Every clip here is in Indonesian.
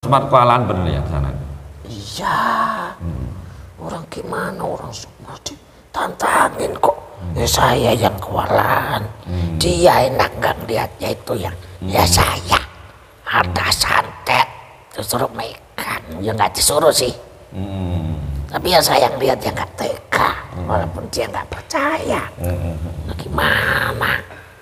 tempat kualaan bener ya di sana? Iya. Orang gimana orang semua ditantangin kok. Ya saya yang kewalahan. Dia enak nggak lihatnya itu yang ya saya ada santet disuruh megang ya nggak disuruh sih. Tapi ya saya yang lihat yang nggak tega walaupun dia nggak percaya. Nah, gimana?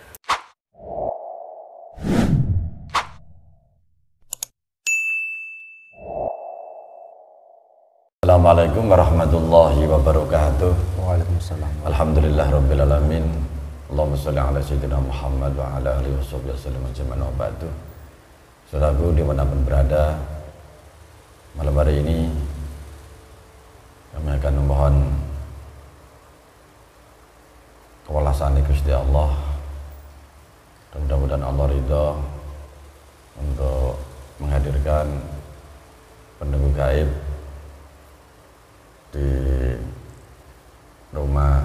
Assalamualaikum warahmatullahi wabarakatuh. Waalaikumsalam. Alhamdulillah rabbil alamin. Allahumma sholli ala sayyidina Muhammad wa ala alihi wasallam ajma'in wa ba'du. Saudaraku dimanapun berada, malam hari ini kami akan memohon kewelasan Gusti Allah, dan mudah-mudahan Allah ridho untuk menghadirkan penunggu gaib di rumah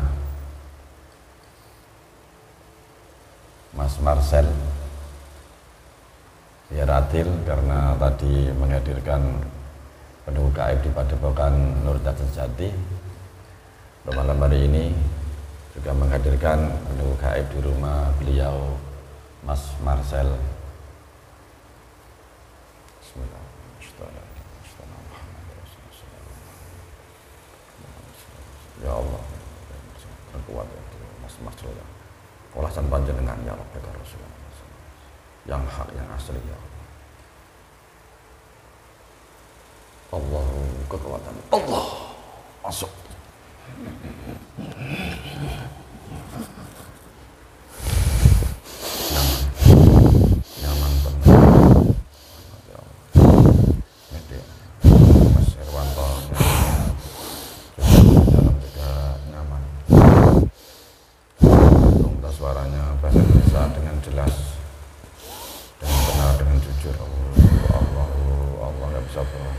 Mas Marcel biar adil, karena tadi menghadirkan penunggu gaib di Padepokan Nur Sejati. Malam hari ini juga menghadirkan penunggu gaib di rumah beliau Mas Marcel. Bismillahirrahmanirrahim. Ya Allah, terkuat ya Mas Marcel ya. Kewelasan panjenengan ya Rabbi Rasulullah. Yang hak yang asli ya Allah. Kekuatan Allah masuk. Nyaman benar. Ya Allah. Ini Mas Herwanto dalam juga nyaman. Untuk suaranya bahasa Indonesia dengan jelas, dengan benar, dengan jujur. Allah nggak bisa bohong.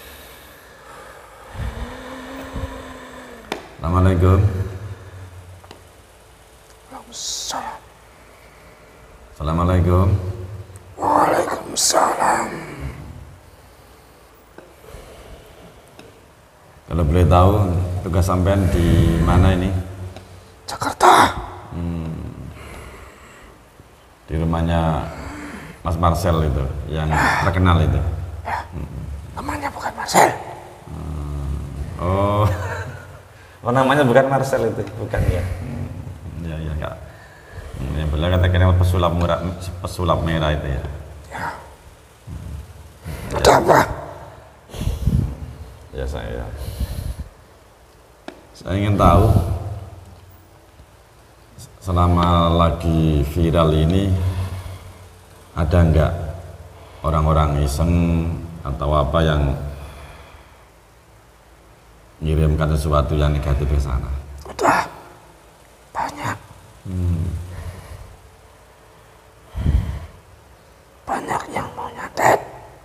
Assalamualaikum. Waalaikumsalam. Assalamualaikum. Waalaikumsalam. Kalau boleh tahu tugas sampean di mana ini? Jakarta. Di rumahnya Mas Marcel itu yang terkenal itu. Ya. Namanya bukan Marcel. Oh. Oh, namanya bukan Marcel itu, bukan ya? Ya Kak. Yang beliau katakan pesulap merah itu ya. Ya. Ada apa? Ya saya ingin tahu, selama lagi viral ini ada enggak orang-orang iseng atau apa yang mengirimkan sesuatu yang negatif ke sana? Udah banyak. Banyak yang mau nyatet.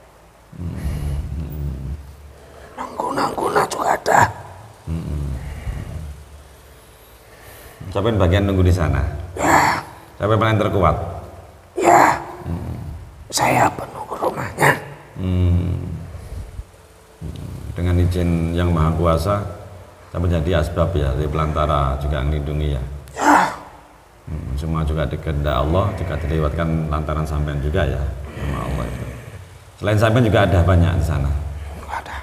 Nanggu-nangguna juga ada. Siapa yang bagian nunggu di sana? Ya. Siapa yang paling terkuat? Ya. Saya penunggu rumahnya. Dengan izin yang maha kuasa, saya menjadi asbab ya, di pelantara juga melindungi ya. Ya. Semua juga dikehendak Allah, juga dilewatkan lantaran sampean juga ya, sama Allah itu. Selain sampean juga ada banyak di sana. Ada.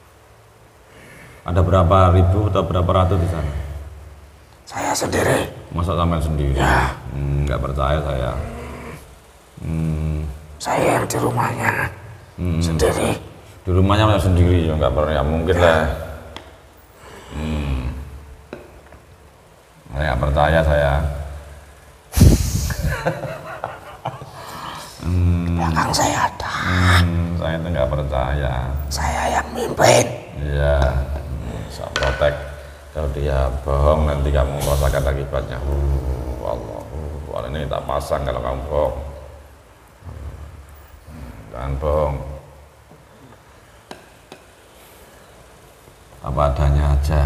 Ada berapa ribu atau berapa ratus di sana? Saya sendiri. Masa sampean sendiri? Ya. Nggak percaya saya. Saya yang di rumahnya sendiri. Di rumahnya malah sendiri ya, nggak pernah, ya mungkin lah. Saya nggak percaya saya. Belakang saya ada. Saya itu nggak percaya. Saya yang mimpin. Iya, saya protek. Kalau dia bohong nanti kamu merasakan akibatnya. Allah, ini tak pasang kalau kamu bohong. Jangan bohong. Apa adanya aja.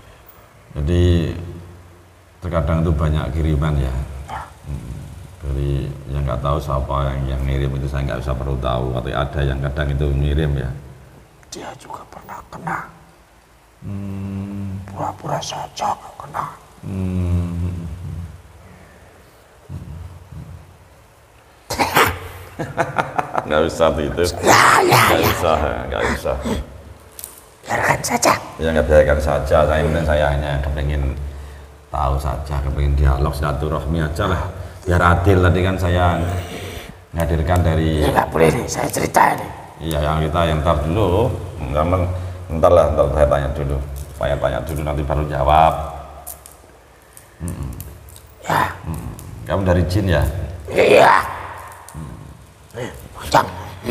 Jadi terkadang itu banyak kiriman ya, dari nggak tahu siapa yang ngirim itu, saya nggak usah perlu tahu. Atau ada yang kadang itu ngirim ya. Dia juga pernah kena. Pura-pura saja nggak kena. Nggak usah itu. Nggak usah. Biarkan saja. Ya nggak biarkan saja. Saya hanya kepingin tahu saja, kepingin dialog silaturahmi aja lah. Biar adil, tadi kan saya menghadirkan dari. Ya nggak boleh nih, saya cerita ini. Iya, yang ntar dulu. Ntar saya tanya dulu. Saya tanya dulu nanti baru jawab. Ya. Kamu dari jin ya? Iya. Macam.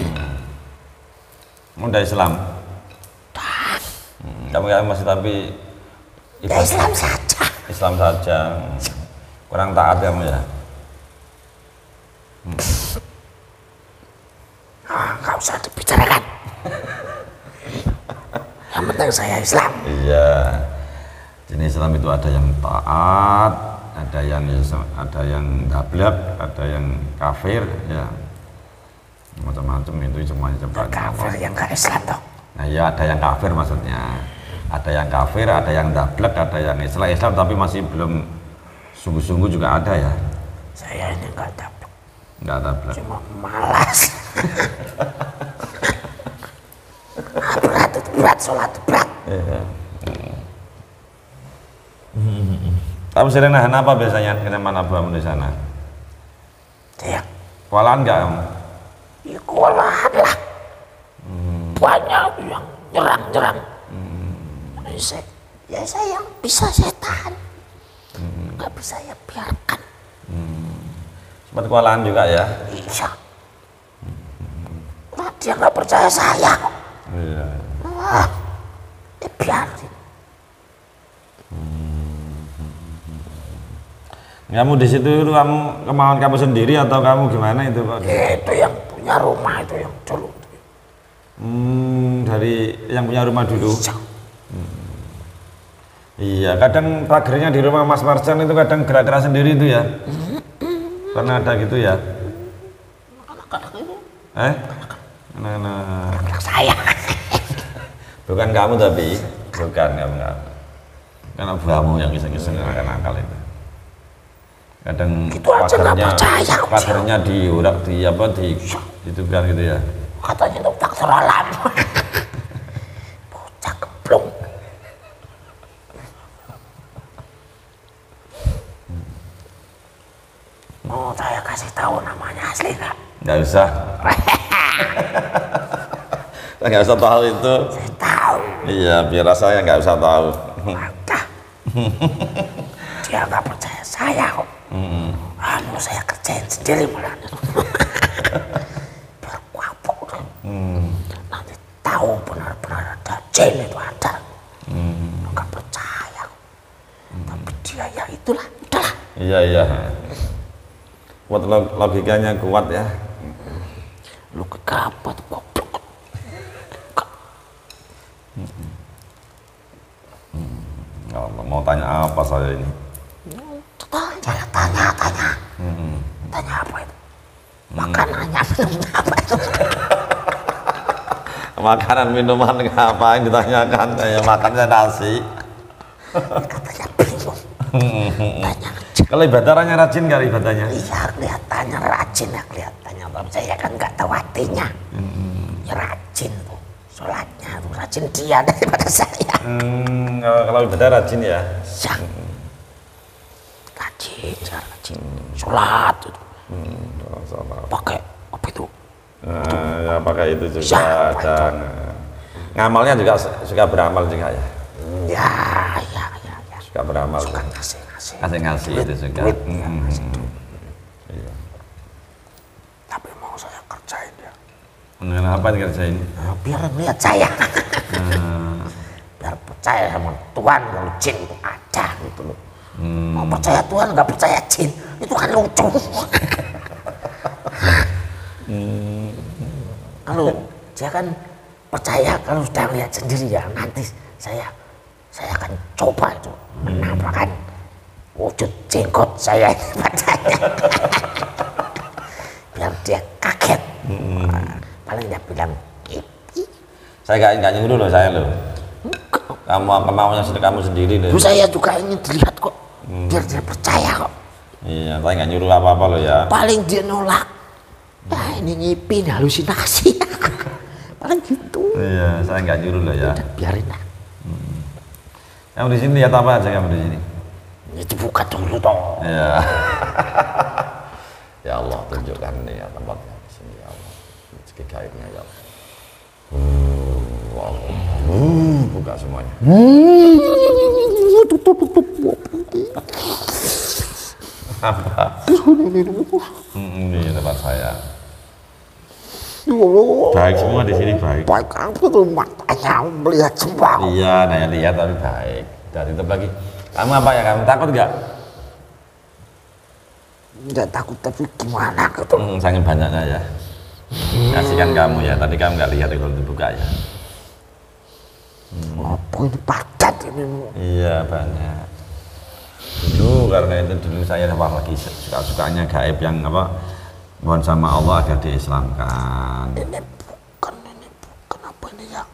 Kamu dari Islam? Kamu masih tapi Islam saja. Islam saja. Kurang taat kamu ya? Nggak usah dibicarakan. Yang penting saya Islam. Iya. Jenis Islam itu ada yang taat, ada yang dablek, ada yang kafir, ya. Macam-macam itu semuanya coba. Kafir yang nggak Islam toh. Nah ya, ada yang kafir maksudnya. Ada yang kafir, ada yang dablek, ada yang Islam tapi masih belum sungguh-sungguh juga ada ya. Saya ini nggak dablek. Nggak dablek. Cuma malas. Berat sholat berat. Iya. Kamu sering nahan apa biasanya? Kemana abuamu di sana? Ya. Kewalahan nggak kamu? Ya kewalahan lah. Banyak yang nyerang. Saya yang bisa saya tahan. Nggak bisa ya biarkan. Sempat kewalahan juga ya? Iya. Nah, dia nggak percaya saya kok. Iya. Wah, biarin. Kamu di situ itu kamu kemauan kamu sendiri atau kamu gimana itu Pak? Itu yang punya rumah itu yang dulu. Dari yang punya rumah dulu. Iya. Iya, kadang pagernya di rumah Mas Marjan itu kadang gerak-gerak sendiri itu ya. Pernah ada gitu ya? Anak saya. Bukan kamu tapi, bukan kamu. Kan abuamu yang iseng-iseng nakal itu. Kadang Gitu aja nggak percaya. pagernya diurak di itu kan gitu ya. Katanya itu faktor alam. Bocah geblong. Mau saya kasih tahu namanya asli nggak? Nggak usah. Nggak usah tahu itu. Saya tahu. Iya, biar saya nggak usah tahu. Maka dia nggak percaya saya kok. Mau saya kerjain sendiri malah. Biar kapok deh. Nanti tahu benar-benar ada jin itu ada. Nggak percaya. Tapi dia ya itulah, udahlah. Iya. Kuat logikanya kuat ya. Lu kegapat goblok. Allah, mau tanya apa saya ini? Saya tanya. Tanya apa itu? Makanannya minumnya apa itu? Makanan minuman ngapain ditanyakan? Ya makannya nasi. Katanya bingung. Tanya aja. Kalau ibadahnya rajin nggak ibadahnya? Iya kelihatannya rajin ya kelihatannya. Tapi saya kan nggak tahu hatinya. Ya rajin tuh. Sholatnya tuh rajin dia daripada saya. Kalau ibadah rajin ya? Yang rajin. Sholat itu. Pakai apa itu? Ya pakai itu juga Ya, dan ngamalnya juga suka beramal juga ya? Ya. Suka beramal. Suka ngasih itu juga. Iya. Tapi mau saya kerjain ya. Kenapa dikerjain? Biar melihat saya. Biar percaya sama Tuhan kalau jin itu ada gitu loh. Mau percaya Tuhan nggak percaya jin itu kan lucu. Kalau dia kan percaya kalau sudah lihat sendiri ya nanti saya akan coba itu menampakkan wujud jenggot saya ini padanya. bilang Saya nggak nyuruh loh saya loh. Kamu kemauannya kamu sendiri loh. Saya juga ingin dilihat kok, biar dia percaya kok. Iya, saya nggak nyuruh apa-apa loh ya. Paling dia nolak. Nah ini ngipin halusinasi. Paling gitu. Iya, saya nggak nyuruh loh ya. Udah biarin lah. Kamu di sini lihat apa aja kamu di sini? Itu buka dulu toh. Iya. Ya Allah, tunjukkan nih ya tempatnya di sini ya Allah. Rezeki gaibnya ya Allah. Buka semuanya. Apa? Ini tempat saya. Baik semua di sini baik. Baik apa tuh matanya melihat semua. Iya, nanya lihat tapi baik. Dan itu lagi. Kamu apa ya? Kamu takut nggak? Nggak takut tapi gimana gitu. Saking banyaknya ya. Kasihkan kamu ya. Tadi kamu nggak lihat kalau dibuka ya. Apa ini padat ini? Iya banyak. Dulu karena itu dulu saya lagi suka-sukanya gaib yang apa? Mohon sama Allah agar diislamkan. Ini bukan apa ini ya?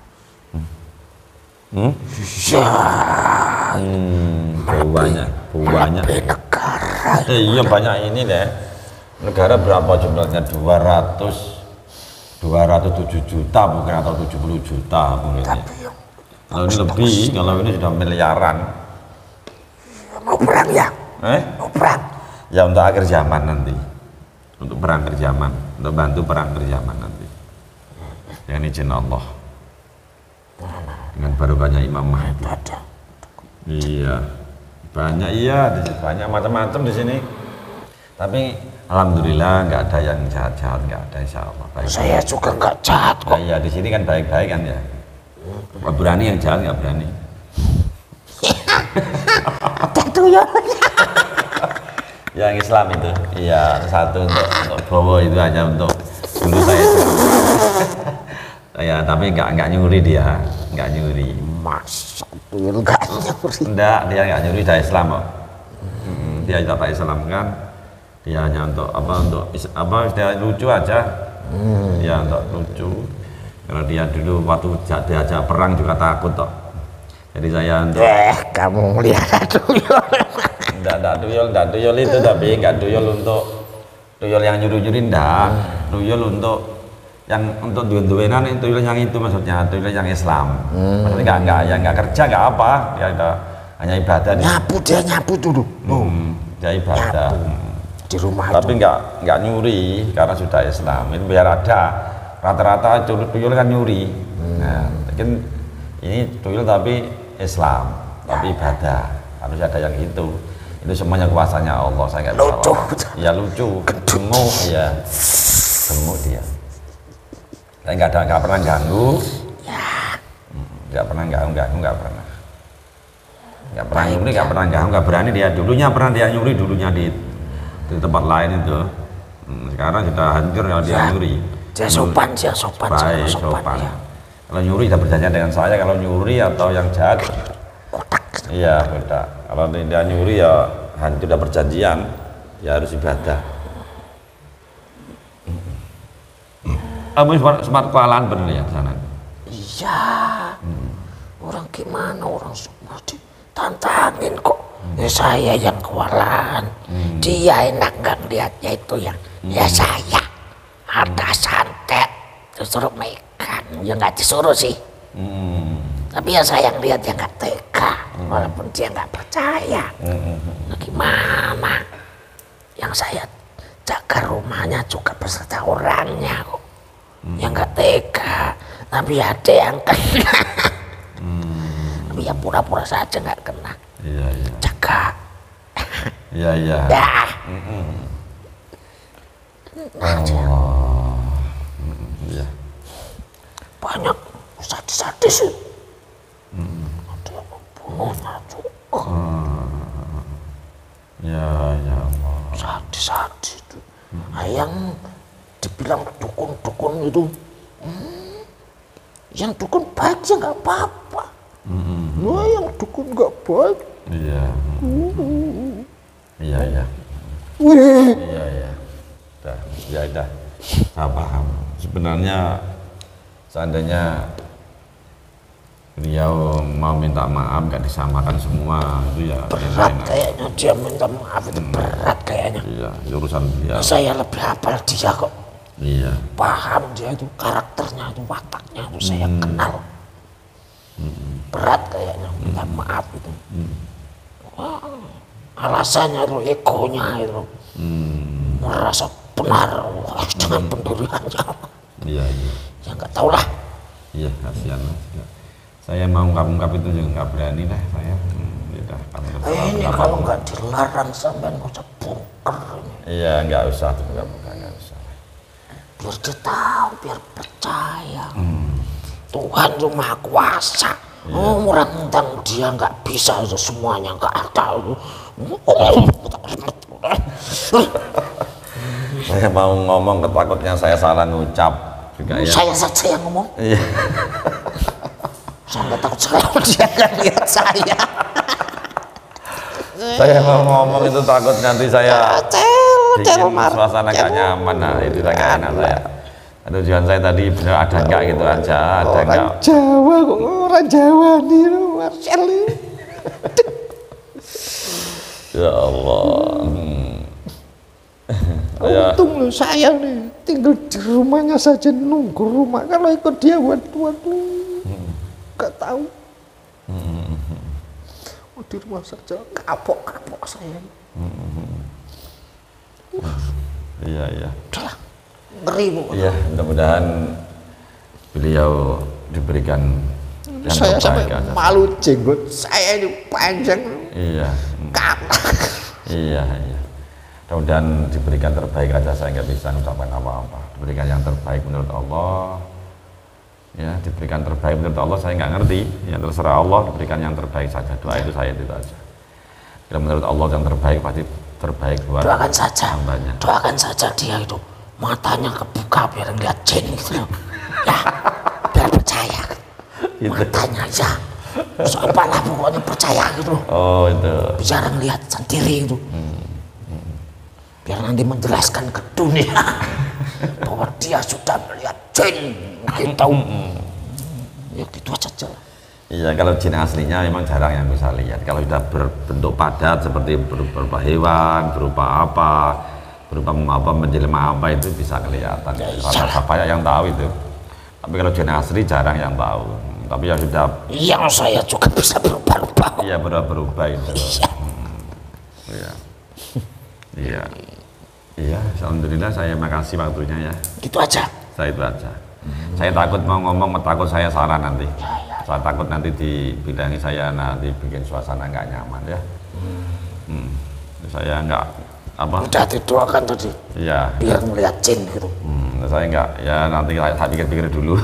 Ya, banyak. Negara. Iya banyak ini deh. Negara berapa jumlahnya? 207 juta mungkin atau 70 juta mungkin. Tapi yang Kalau ini lebih, kalau ini sudah miliaran. mau perang ya? Mau perang? Ya untuk akhir zaman nanti. Untuk perang akhir zaman, untuk bantu perang akhir zaman nanti. Dengan izin Allah. Dengan barokahnya Imam Mahdi. Iya. Banyak banyak macam-macam di sini. Tapi alhamdulillah nggak ada yang jahat-jahat, nggak ada insya Allah. Baik. Saya juga nggak jahat kok. Iya di sini kan baik-baik kan ya. Nggak berani yang jahat nggak berani. Ada tuyul. Yang Islam itu, iya satu untuk Bowo itu hanya untuk dulu saya. Ya tapi nggak nyuri dia, nggak nyuri. Masa tuyul nggak nyuri? Enggak, dia nggak nyuri dari Islam kok. Dia tidak Islam kan. Dia hanya untuk dia lucu aja. Ya untuk lucu. Kalau dia dulu waktu diajak perang juga takut toh. Jadi saya untuk kamu melihat tuyul. Enggak tuyul itu tapi enggak tuyul untuk tuyul yang nyuri-nyuri enggak. Tuyul untuk yang untuk duwe-duwenan itu tuyul yang itu maksudnya, tuyul yang Islam. Maksudnya enggak kerja enggak apa, dia hanya ibadah. Nyapu dulu. Dia ibadah. Di rumah tapi enggak nyuri karena sudah Islam. Itu biar ada. Rata-rata tuyul kan nyuri. Nah, mungkin ini tuyul tapi Islam, tapi ibadah. Harus ada yang itu semuanya kuasanya Allah. Saya nggak lucu. Ya lucu, gemuk ya, gemuk dia. Saya nggak pernah ganggu, nggak pernah nyuri, nggak pernah ganggu, nggak berani dia. Dulunya pernah dia nyuri di tempat lain itu. Sekarang sudah hancur kalau dia nyuri. Dia sopan. Baik, sopan. Ya. Kalau nyuri tidak berjanjian dengan saya. Kalau nyuri atau yang jahat, iya beda. Kalau dia nyuri ya hancur, tidak perjanjian, ya harus ibadah. Kamu sempat kewalaan benar ya sana? Iya. Orang gimana orang semua ditantangin kok. Saya yang kewalaan. Dia enak nggak lihatnya itu yang ya saya. Ada santet disuruh megang, ya nggak disuruh sih. Tapi ya saya yang lihat ya nggak tega, walaupun dia nggak percaya. Nah, gimana? Yang saya jaga rumahnya juga beserta orangnya kok. Yang nggak tega, tapi ada yang kena. Tapi ya pura-pura saja nggak kena. Iya. Jaga. Iya. Ya. Iya. Banyak sadis-sadis. Ada yang membunuhnya juga. Ya Allah. Sadis-sadis itu. Yang dibilang dukun-dukun itu, yang dukun baik ya nggak apa-apa. Nah, yang dukun nggak baik. Iya. Iya. Dah. Saya paham. Sebenarnya seandainya beliau mau minta maaf nggak disamakan semua itu ya berat kayaknya dia minta maaf itu berat kayaknya. Iya, urusan dia. Saya lebih hafal dia kok. Iya. Paham dia itu karakternya itu wataknya itu saya kenal. Berat kayaknya minta maaf itu. Wah, alasannya itu egonya itu merasa benar dengan pendiriannya. Iya, iya. Ya nggak tahu lah. Iya, kasihan lah. Saya mau ungkap-ungkap itu juga nggak berani lah saya. Ini kalau nggak dilarang sampai nggak usah bongkar. Iya, nggak usah buka-buka, nggak usah. Biar dia tahu, biar percaya. Tuhan itu Maha Kuasa. Orang tentang dia nggak bisa itu semuanya nggak ada. Saya mau ngomong ketakutnya saya salah ngucap juga ya. Saya saja yang ngomong. Iya. Saya nggak takut kalau dia nggak lihat saya. Saya mau ngomong itu takut nanti saya bikin suasana nggak nyaman. Nah itu nggak enak saya. Tujuan saya tadi benar ada nggak gitu aja, ada nggak. Jawa kok orang Jawa nih, Marcel. Ya Allah. Untung loh saya nih tinggal di rumahnya saja nunggu rumah. Kalau ikut dia waduh nggak tahu. Di rumah saja kapok saya. Iya iya. Udahlah, ngeri bu. Iya, mudah-mudahan beliau diberikan yang saya sampai terbaik. malu jenggot saya ini panjang. Iya. Kapak. Iya iya. Mudah-mudahan diberikan terbaik aja, saya nggak bisa mengucapkan apa-apa. Diberikan yang terbaik menurut Allah. Ya, diberikan terbaik menurut Allah, saya nggak ngerti. Ya terserah Allah, diberikan yang terbaik saja. Doa itu saya itu aja. Kalau menurut Allah yang terbaik pasti terbaik buat Doakan saja, hambanya. doakan saja dia itu matanya kebuka biar ngeliat jin gitu. Ya, biar percaya. Gitu. Matanya aja. Terus apalah pokoknya percaya gitu. Oh itu. Bicara ngeliat sendiri itu. Biar nanti menjelaskan ke dunia bahwa dia sudah melihat jin. Kita ya gitu aja lah. Iya, kalau jin aslinya memang jarang yang bisa lihat. Kalau sudah berbentuk padat seperti berupa hewan, berupa apa, menjelma apa itu bisa kelihatan. Ya, banyak yang tahu itu. Tapi kalau jin asli jarang yang tahu. Tapi yang sudah. Yang saya juga bisa berubah-ubah. Iya, berubah itu. Iya. Iya. Iya. Iya, alhamdulillah saya makasih waktunya ya. Gitu aja. Saya itu aja. Saya takut mau ngomong, takut saya salah nanti. Saya takut nanti dibilangi saya nanti bikin suasana nggak nyaman ya. Saya nggak apa. Udah didoakan tadi. Iya. Biar melihat jin gitu. Saya nggak, ya nanti saya pikir-pikir dulu.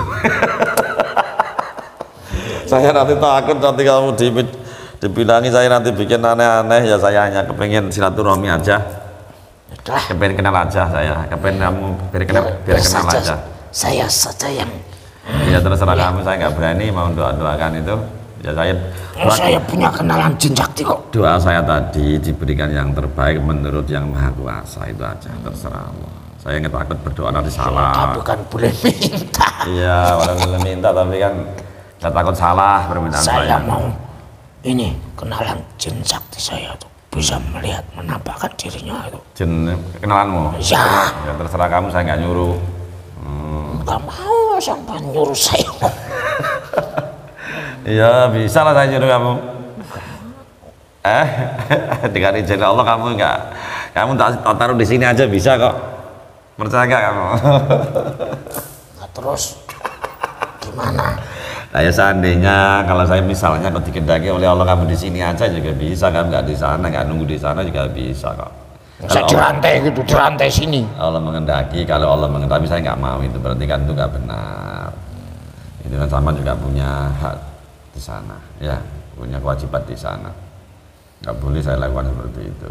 Saya nanti takut nanti kamu dibilangi saya nanti bikin aneh-aneh ya, saya hanya kepengen silaturahmi aja. Kepengen kenal aja saya, kepengen kamu biar kenal aja. Saya saja yang. Ya terserah kamu, saya nggak berani mau doakan itu. Ya saya punya kenalan jin sakti kok. Doa saya tadi diberikan yang terbaik menurut yang Maha Kuasa, itu aja, terserah Allah. Saya nggak takut berdoa nanti salah. Bukan boleh minta. Iya, orang boleh minta tapi kan nggak takut salah permintaan saya. Saya mau ini kenalan jin sakti saya tuh. Bisa melihat menampakkan dirinya itu. Jin kenalanmu? Ya. Ya terserah kamu, saya nggak nyuruh. Nggak mau sampai nyuruh saya. Iya bisa lah saya nyuruh kamu. Dengan izin Allah kamu tak taruh di sini aja bisa kok. Percaya nggak kamu? Nah, terus gimana? Nah, ya seandainya kalau saya misalnya kalau dikendaki oleh Allah kamu di sini aja juga bisa, kamu nggak di sana, nggak nunggu di sana juga bisa kok. Saya dirantai gitu, dirantai sini. Allah mengendaki, kalau Allah mengendaki saya nggak mau, itu berarti kan itu nggak benar. Itu kan sama juga punya hak di sana, ya punya kewajiban di sana. Nggak boleh saya lakukan seperti itu.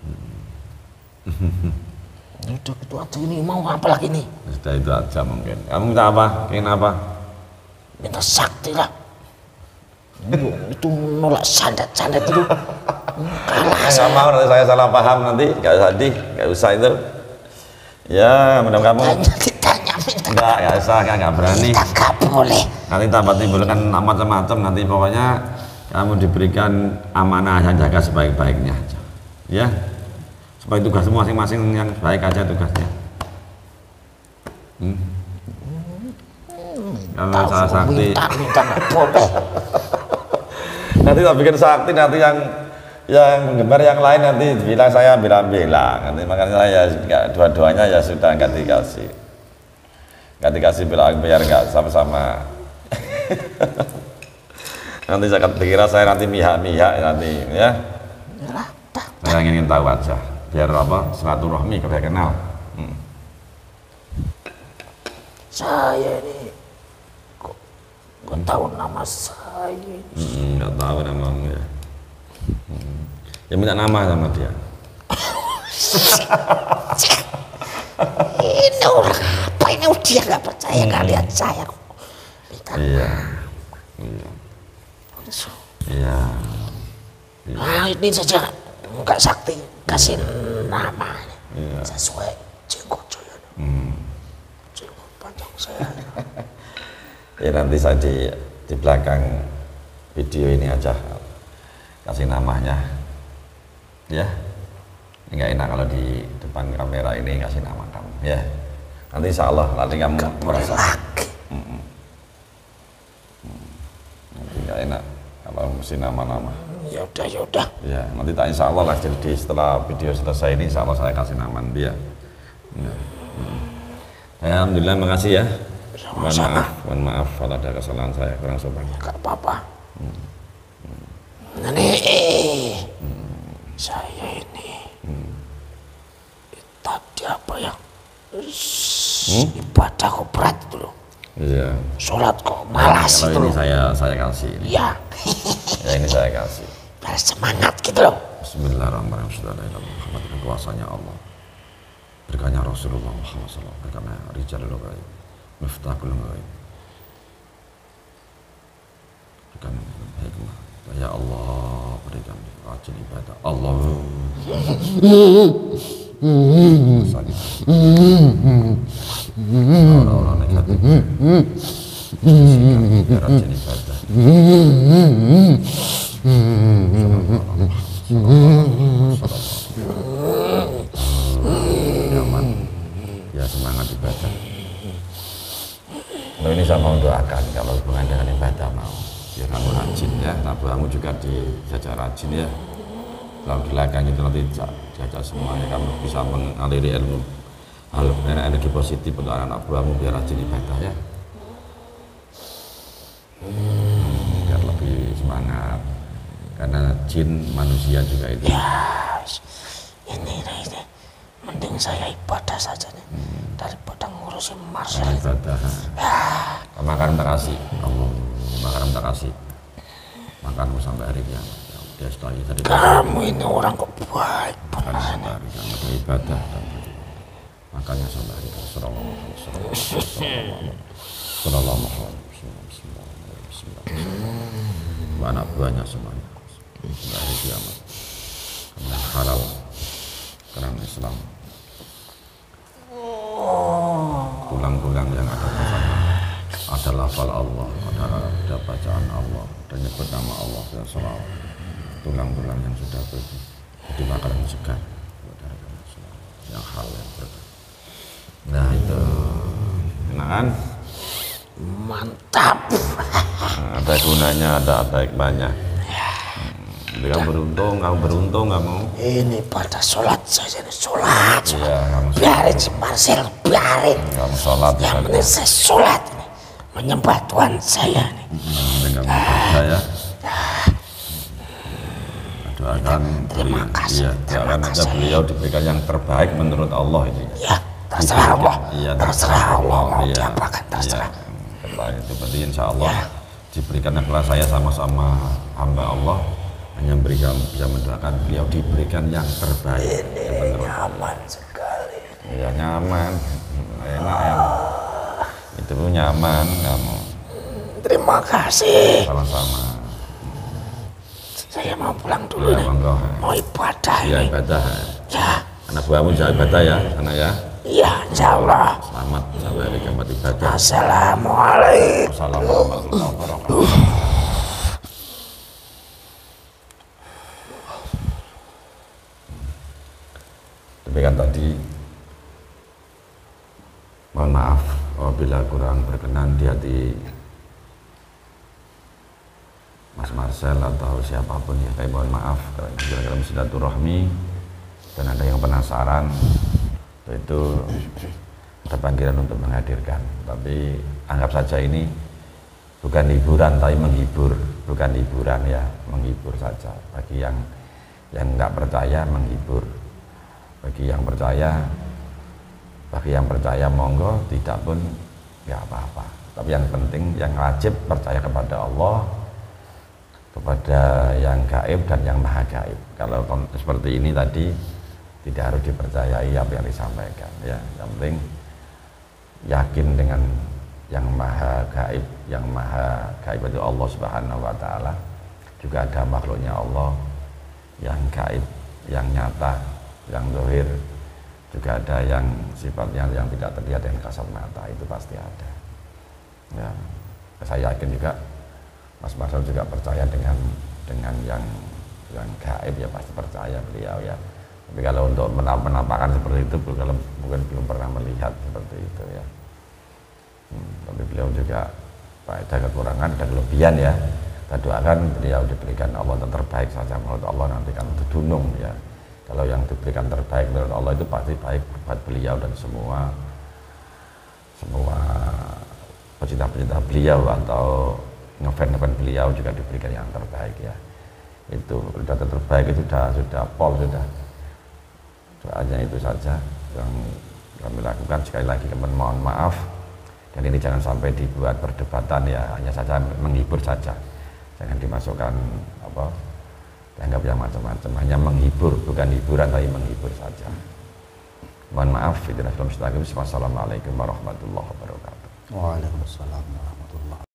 Udah gitu aja, ini mau apa lagi nih? Sudah itu aja mungkin. Kamu minta apa? Ingin apa? Minta sakti lah. Itu nolak sandat-sandat itu. Kalah Nggak mau nanti saya salah paham nanti, nggak usah itu. Ya, mudah-mudahan kamu Ditanya minta. enggak ya usah, enggak berani. Kita nggak boleh. Nanti tambah timbulkan macam-macam, nanti pokoknya kamu diberikan amanah yang jaga sebaik-baiknya aja. Ya. Supaya tugasmu masing-masing yang baik aja tugasnya. Kalau saya sakti, Minta nggak boleh. nanti tak bikin sakti, nanti yang penggemar yang lain nanti bilang saya bilang-bilang, nanti makanya saya ya dua-duanya ya sudah nggak dikasih bilang biar nggak sama-sama. Nanti saya dikira saya nanti mihak-mihak nanti ya. Saya ingin tahu aja biar apa silaturahmi biar kenal. Saya ini kok nggak tahu nama saya. Nggak tahu namamu ya. Ya minta nama sama dia. Ini orang apa ini? Dia nggak percaya nggak lihat saya kok. Iya. Iya. Nah ini saja nggak sakti kasih nama sesuai jenggot saya. Jenggot panjang saya. Ya nanti saya di belakang video ini aja kasih namanya. Ya. Enggak enak kalau di depan kamera ini kasih nama kamu. Ya. Nanti insya Allah nanti kamu merasa. Nanti enggak enak kalau mesti nama-nama. Ya udah. Ya, nanti tak insya Allah lah jadi setelah video selesai ini insya Allah saya kasih nama dia. Ya. Alhamdulillah, makasih ya. Mohon maaf kalau ada kesalahan saya kurang sopan. Gak apa-apa. Saya ini tadi apa ya? Ibadah kok berat itu loh. Iya. Sholat kok malas Kalau itu ini loh. saya kasih. Iya. Ya ini saya kasih. Biar semangat gitu loh. Bismillahirrahmanirrahim. Muhammad kuasanya Allah. Berkahnya Rasulullah Muhammad SAW. Berkahnya Rijalul Ghaib. Miftahul Ghaib. Berikan hikmah. Ya Allah, berikan rajin ibadah. Allah. Orang-orang negatif. Biar rajin ibadah. Nyaman. Ya semangat ibadah. Nah, ini saya mau doakan kalau hubungan dengan ibadah mau. Ya kamu rajin ya, kamu juga dijajar rajin ya. Kalau di belakang itu nanti jaga semuanya, kamu bisa mengaliri ilmu energi positif untuk anak buahmu biar rajin ibadah ya. Biar lebih semangat. Karena jin manusia juga itu. Yes. Ini. Mending saya ibadah saja nih daripada ngurusin Marcel. Ibadah. Makan tak kasih. Makan tak kasih. Makanmu sampai hari kiamat. Dia setelah tadi. Kamu ini orang kok baik Makan benar. sampai hari kiamat. Ibadah dan makannya sampai hari kiamat. Sallallahu anak buahnya semuanya sampai hari kiamat. Karena halal, karena Islam. Tulang-tulang yang ada di sana ada lafal Allah, ada bacaan Allah, dan nyebut nama Allah dan salawat. Tulang-tulang yang sudah pergi jadi makanan segar yang hal yang berkah. Nah itu enak kan? Mantap. Ada gunanya, ada hikmahnya. Kamu beruntung kamu. Ini pada sholat saja nih, sholat. Iya, kamu Biarin si Marcel, biarin. kamu sholat Yang penting saya sholat ini, menyembah Tuhan saya nih. dengan saya doakan Terima kasih. iya, doakan aja beliau diberikan yang terbaik menurut Allah itu Ya, terserah Allah. iya, Terserah Allah mau iya, diapakan, terserah. iya. Itu berarti insya Allah diberikan kepada saya sama-sama hamba Allah hanya bisa mendoakan beliau diberikan yang terbaik yang menurut Nyaman sekali. ya nyaman enak ya itu pun nyaman kamu Terima kasih. sama-sama. Saya mau pulang dulu Ya, nih. monggo. Mau ibadah Ya ini. ibadah. Ya, Anak buahmu jangan ibadah ya, anak ya. iya. Insyaallah. Selamat sampai hari kiamat ibadah. Assalamualaikum. Assalamualaikum warahmatullahi wabarakatuh. Demikian tadi, mohon maaf apabila kurang berkenan di hati Mas Marcel atau siapapun ya, tapi mohon maaf kalau kira-kira silaturahmi dan ada yang penasaran, itu ada panggilan untuk menghadirkan. Tapi anggap saja ini bukan hiburan tapi menghibur, bukan hiburan ya, menghibur saja. Bagi yang nggak percaya menghibur, bagi yang percaya monggo, tidak pun nggak apa-apa. Tapi yang penting, yang wajib percaya kepada Allah, kepada yang gaib dan yang maha gaib. Kalau seperti ini tadi tidak harus dipercayai apa yang disampaikan ya. Yang penting yakin dengan yang maha gaib. Yang maha gaib itu Allah Subhanahu wa taala. Juga ada makhluknya Allah yang gaib, yang nyata, yang zahir. Juga ada yang sifatnya yang tidak terlihat dengan kasat mata, itu pasti ada. Ya, saya yakin juga Mas Marcel juga percaya dengan yang gaib ya, pasti percaya beliau ya. Tapi kalau untuk menampakkan seperti itu, kalau mungkin belum pernah melihat seperti itu ya. Tapi beliau juga ada kekurangan dan kelebihan ya. Kita doakan beliau diberikan Allah yang terbaik saja menurut Allah, nanti kan itu dunung ya. Kalau yang diberikan terbaik menurut Allah itu pasti baik buat beliau dan semua pecinta-pecinta beliau atau ngefans beliau juga diberikan yang terbaik ya. Itu sudah terbaik, itu sudah pol sudah. Doanya itu saja yang kami lakukan. Sekali lagi kami mohon maaf, dan ini jangan sampai dibuat perdebatan ya, hanya saja menghibur saja, jangan dimasukkan dianggap yang macam-macam, hanya menghibur, bukan hiburan tapi menghibur saja. Mohon maaf. Wassalamualaikum warahmatullahi wabarakatuh. Waalaikumsalam warahmatullahi wabarakatuh.